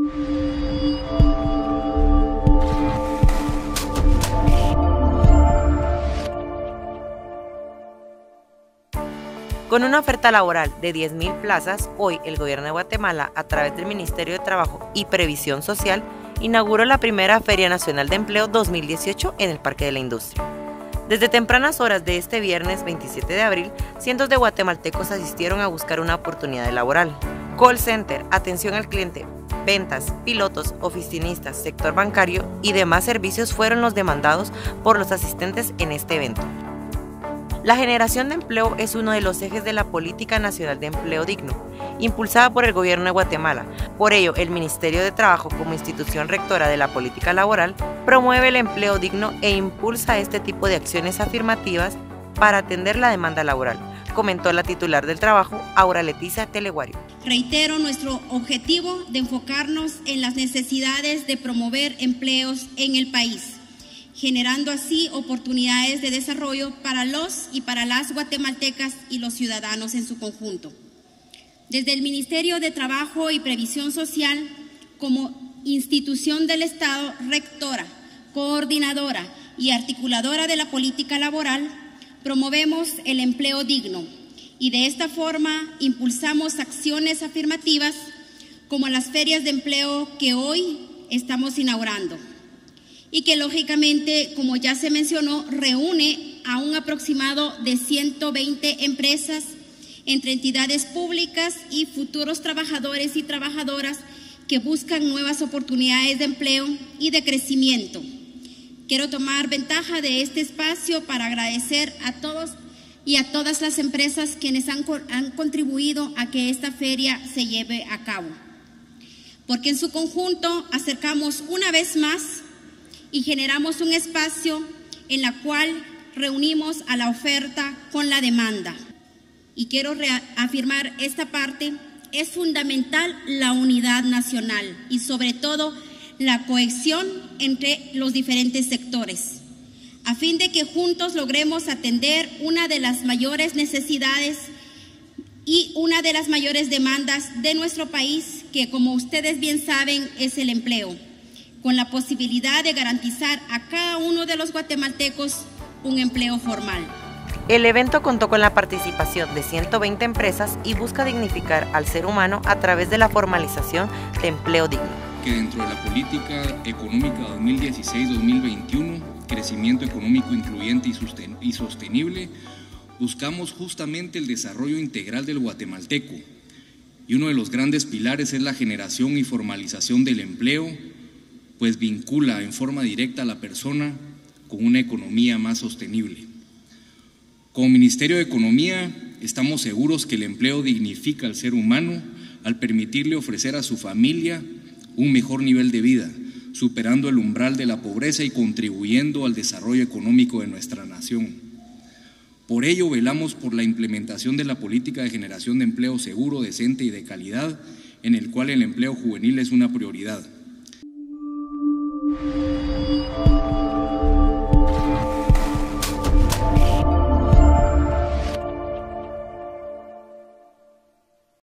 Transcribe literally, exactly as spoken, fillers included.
Con una oferta laboral de diez mil plazas, hoy el gobierno de Guatemala, a través del Ministerio de Trabajo y Previsión Social, inauguró la primera Feria Nacional de Empleo dos mil dieciocho en el Parque de la Industria. Desde tempranas horas de este viernes veintisiete de abril, cientos de guatemaltecos asistieron a buscar una oportunidad laboral. Call center, atención al cliente, ventas, pilotos, oficinistas, sector bancario y demás servicios fueron los demandados por los asistentes en este evento. La generación de empleo es uno de los ejes de la Política Nacional de Empleo Digno, impulsada por el Gobierno de Guatemala. Por ello, el Ministerio de Trabajo, como institución rectora de la política laboral, promueve el empleo digno e impulsa este tipo de acciones afirmativas para atender la demanda laboral, comentó la titular del trabajo, Aura Leticia Teleguario. Reitero nuestro objetivo de enfocarnos en las necesidades de promover empleos en el país, generando así oportunidades de desarrollo para los y para las guatemaltecas y los ciudadanos en su conjunto. Desde el Ministerio de Trabajo y Previsión Social, como institución del Estado rectora, coordinadora y articuladora de la política laboral, promovemos el empleo digno y de esta forma impulsamos acciones afirmativas como las ferias de empleo que hoy estamos inaugurando, y que lógicamente, como ya se mencionó, reúne a un aproximado de ciento veinte empresas entre entidades públicas y futuros trabajadores y trabajadoras que buscan nuevas oportunidades de empleo y de crecimiento. Quiero tomar ventaja de este espacio para agradecer a todos y a todas las empresas quienes han, han contribuido a que esta feria se lleve a cabo, porque en su conjunto acercamos una vez más y generamos un espacio en la cual reunimos a la oferta con la demanda. Y quiero reafirmar esta parte, es fundamental la unidad nacional y sobre todo la cohesión entre los diferentes sectores, a fin de que juntos logremos atender una de las mayores necesidades y una de las mayores demandas de nuestro país, que como ustedes bien saben es el empleo, con la posibilidad de garantizar a cada uno de los guatemaltecos un empleo formal. El evento contó con la participación de ciento veinte empresas y busca dignificar al ser humano a través de la formalización de empleo digno. Que dentro de la política económica dos mil dieciséis dos mil veintiuno, crecimiento económico incluyente y sostenible, buscamos justamente el desarrollo integral del guatemalteco. Y uno de los grandes pilares es la generación y formalización del empleo, pues vincula en forma directa a la persona con una economía más sostenible. Como Ministerio de Economía estamos seguros que el empleo dignifica al ser humano al permitirle ofrecer a su familia un mejor nivel de vida, superando el umbral de la pobreza y contribuyendo al desarrollo económico de nuestra nación. Por ello velamos por la implementación de la política de generación de empleo seguro, decente y de calidad, en el cual el empleo juvenil es una prioridad.